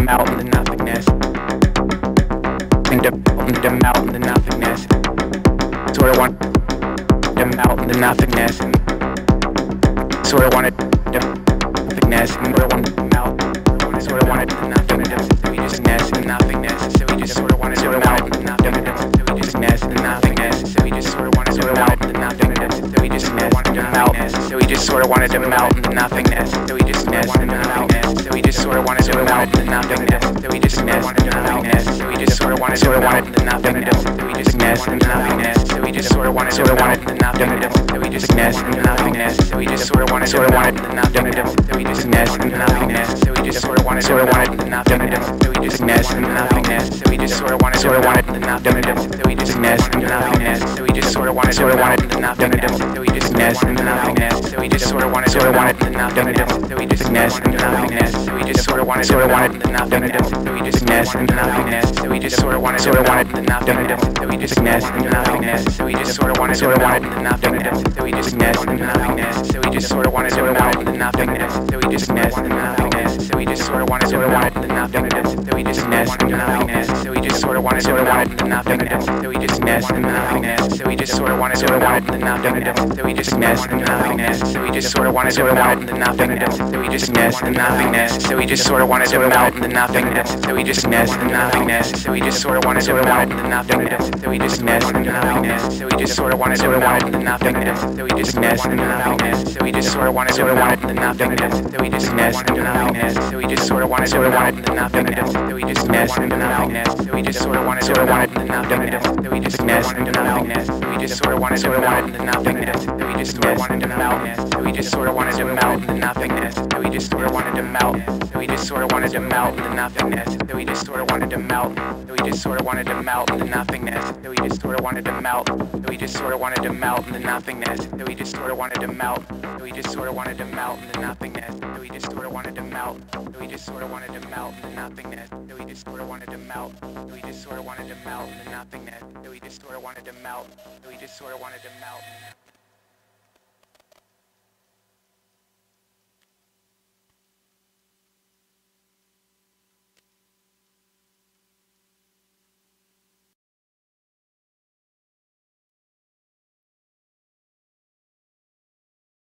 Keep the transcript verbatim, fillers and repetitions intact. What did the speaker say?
melt into nothingness. And to, to melt into nothingness. Sort of want to melt into nothingness. And sort of wanted to nothingness. And sort of wanted to melt. Sort of wanted to nothingness. So we just nest in nothingness. So we just sort of wanted to melt into nothingness. So we just nest in nothingness. So we just sort of wanted to melt into nothingness. So we just nest wanted to melt. So we just sort of wanted to melt into nothingness. So we just nest into nothingness. So we just sort of wanted to melt into nothingness. So we just nest into nothingness. So we just sort of wanted to melt into nothingness. So we just nest into nothingness. So we just sort of wanted to melt into nothingness. So we just nest into nothingness. So we just sort of wanted to melt into nothingness. So we just nest into nothingness. So we just sort of wanted to melt into nothingness. So we just nest into nothingness. So we just sort of wanted to melt into nothingness. So we just nest into nothingness. So we just sort of wanted to melt into nothingness. So we just nest into nothingness. So we just sort of wanted to melt into nothingness. So we just nest into nothingness. So we just sort of wanted to melt into nothingness. So we just nest into nothingness. So we just sort of wanted to melt into nothingness. So we just nest into nothingness. So we just sort of wanted to melt into nothingness. So we just nest into nothingness. So we just sort of wanted to melt into nothingness. So we just nest into nothingness. So we just sort of wanted to melt into nothingness. So we just nest into nothingness. So we just sort of wanted to melt into nothingness. So we just nest into nothingness. So we just sort of wanted to melt into nothingness. So we just nest into nothingness. So we just sort of wanted to melt into nothingness. So we just nest into nothingness. So we just sort of wanted to melt into nothingness. So we just nest into nothingness. So we just sort of wanted to melt into nothingness. So we just nest into nothingness. So we just sort of wanted to melt into nothingness. So we just nest into nothingness. So we just sort of wanted to melt into nothingness. So we just nest into nothingness. So we just sort of wanted to melt into nothingness. So we just nest into nothingness. So we just sort of wanted to melt into nothingness. So we just nest into nothingness. So we just sort of wanted to melt into nothingness. So we just sort of wanted to melt. So we just sort of wanted to melt into nothingness. So we just sort of wanted to melt. So we just sort of wanted to melt into nothingness. So we just sort of wanted to melt. So we just sort of wanted to melt into nothingness. So we just sort of wanted to melt. So we just sort of wanted to melt into nothingness. So we just sort of wanted to melt. So we just sort of wanted to melt into nothingness. So we just sort of wanted to melt. So we just sort of wanted to melt into nothingness. So we just sort of wanted to melt. So we just sort of wanted to melt into nothingness. So we just sort of wanted to melt. So we just sort of wanted to melt.